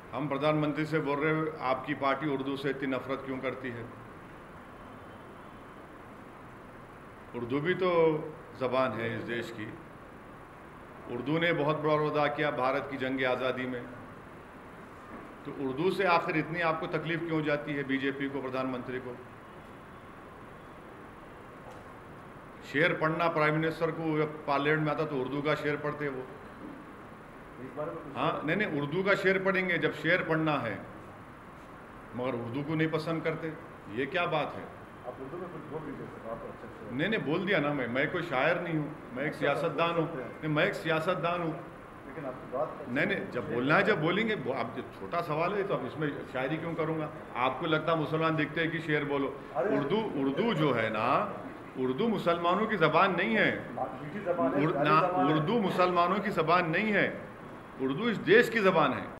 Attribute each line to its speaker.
Speaker 1: हम प्रधानमंत्री से बोल रहे हैं आपकी पार्टी उर्दू से इतनी नफरत क्यों करती है? उर्दू भी तो ज़बान है इस देश की। उर्दू ने बहुत बड़ा रोल अदा किया भारत की जंग आज़ादी में। तो उर्दू से आखिर इतनी आपको तकलीफ क्यों जाती है बीजेपी को, प्रधानमंत्री को? शेर पढ़ना प्राइम मिनिस्टर को जब पार्लियामेंट में आता तो उर्दू का शेर पढ़ते वो। हाँ नहीं, उर्दू का शेर पढ़ेंगे जब शेर पढ़ना है, मगर उर्दू को नहीं पसंद करते। ये क्या बात है?
Speaker 2: आप उर्दू में कुछ बोल दीजिए।
Speaker 1: नहीं बोल दिया ना। मैं कोई शायर नहीं हूँ, मैं एक सियासतदान हूँ। नहीं, मैं एक सियासतदान हूँ।
Speaker 2: लेकिन आपकी बात
Speaker 1: नहीं, जब बोलना है जब बोलेंगे। अब जब छोटा सवाल है तो अब इसमें शायरी क्यों करूँगा? आपको लगता है मुसलमान दिखते हैं कि शेर बोलो। उर्दू जो है ना, उर्दू मुसलमानों की ज़बान नहीं है। उर्दू मुसलमानों की ज़बान नहीं है, उर्दू इस देश की ज़बान है।